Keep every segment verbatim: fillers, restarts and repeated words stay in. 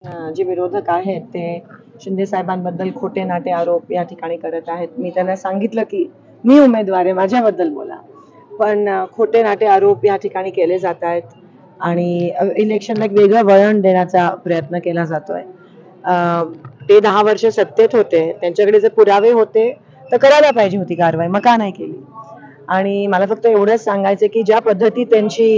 अ, जे विरोधक आहेत ते शिंदे साहेबांबद्दल खोटे नाटे आरोप या ठिकाणी करत आहेत. मी त्यांना सांगितलं की मी उमेदवार आहे, माझ्याबद्दल बोला. पण अ, खोटे नाटे आरोप या ठिकाणी केले जात आहेत आणि अ, इलेक्शनला एक वेगळं वळण देण्याचा प्रयत्न केला जातोय. अ, ते दहा वर्ष सत्तेत होते, त्यांच्याकडे जर पुरावे होते तर करायला पाहिजे होती कारवाई, मग का नाही केली? आणि मला फक्त एवढंच सांगायचं की ज्या पद्धती त्यांची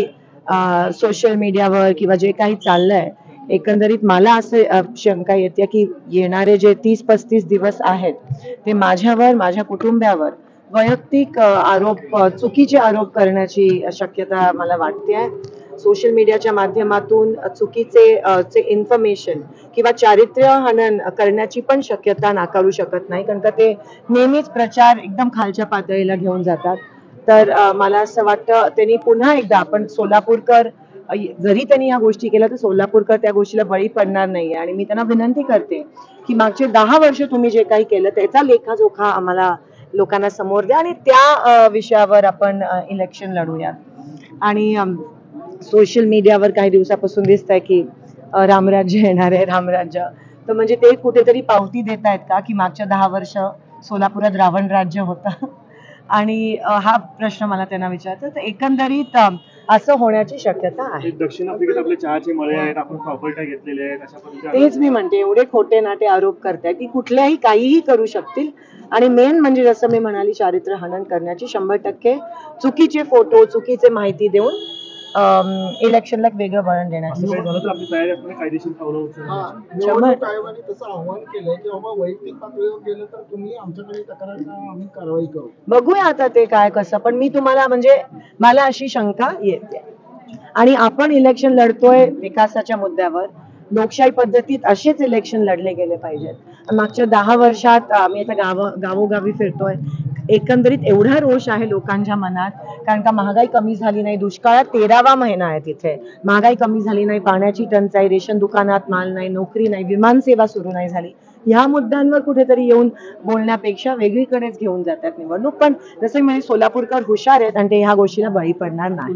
सोशल मीडियावर किंवा जे काही चाललंय, एकंदरीत मला असं अ, शंका येते की येणारे जे तीस पस्तीस दिवस आहेत ते माझ्यावर, माझ्या कुटुंबावर वैयक्तिक अ, आरोप अ, चुकीचे आरोप करण्याची शक्यता मला वाटते. सोशल मीडियाच्या माध्यमातून चुकीचे अ, चे इन्फॉर्मेशन किंवा चारित्र्य हनन करण्याची पण शक्यता नाकारू शकत नाही, कारण का ते नेहमीच प्रचार एकदम खालच्या पातळीला घेऊन जातात. तर अ, मला असं वाटतं त्यांनी पुन्हा एकदा आपण सोलापूरकर अ, जरी त्यांनी ह्या गोष्टी केल्या तर सोलापूरकर त्या गोष्टीला बळी पडणार नाहीये आणि मी त्यांना विनंती करते की मागचे दहा वर्ष तुम्ही जे काही केलं त्याचा लेखाजोखा आम्हाला लोकांना समोर द्या आणि त्या अ, विषयावर आपण इलेक्शन लढूया. आणि सोशल मीडियावर काही दिवसापासून दिसतंय की अ, रामराज्य येणार आहे, रामराज्य. तर म्हणजे ते कुठेतरी पावती देत आहेत का की मागच्या दहा वर्ष सोलापुरात रावण राज्य होतं? आणि अ, हा प्रश्न मला त्यांना विचारायचा. तर एकंदरीत अ, असं होण्याची शक्यता आहे. दक्षिण आफ्रिकेत आपले चहाचे मळे आहेत, आपण प्रॉपर्टी घेतलेले आहेत, अशा पद्धतीने तेच मी म्हणते, एवढे खोटे नाटे आरोप करतायत की कुठल्याही काहीही करू शकतील आणि मेन म्हणजे जसं मी म्हणाली चारित्र्य हनन करण्याची शंभर टक्के चुकीचे फोटो, चुकीचे माहिती देऊन इलेक्शनला एक वेगळं वळण देण्याची आपली तयारी असणे कायदेशीर पावलं उचलण्याची. निवडणूक आयोगाने तसं आव्हान केलंय की बाबा वैयक्तिक पातळीवर गेलं तर तुम्ही आमच्याकडे तक्रार करा, आम्ही कारवाई करू. बघूया आता ते काय कसं, पण मी तुम्हाला म्हणजे मला अशी शंका येते. आणि आपण इलेक्शन लढतोय विकासाच्या मुद्द्यावर, लोकशाही पद्धतीत असेच इलेक्शन लढले गेले पाहिजेत. मागच्या दहा वर्षात आम्ही आता गाव गावोगावी फिरतोय, एकंदरीत एवढा रोष आहे लोकांच्या मनात, कारण का महागाई कमी झाली नाही, दुष्काळात तेरावा महिना आहे तिथे, महागाई कमी झाली नाही, पाण्याची टंचाई, रेशन दुकानात माल नाही, नोकरी नाही, विमानसेवा सुरू नाही झाली. ह्या मुद्द्यांवर कुठेतरी येऊन बोलण्यापेक्षा वेगळीकडेच घेऊन जातात निवडणूक. पण जसं मी सोलापूरकर हुशार आहेत आणि ते ह्या गोष्टीला बळी पडणार नाही.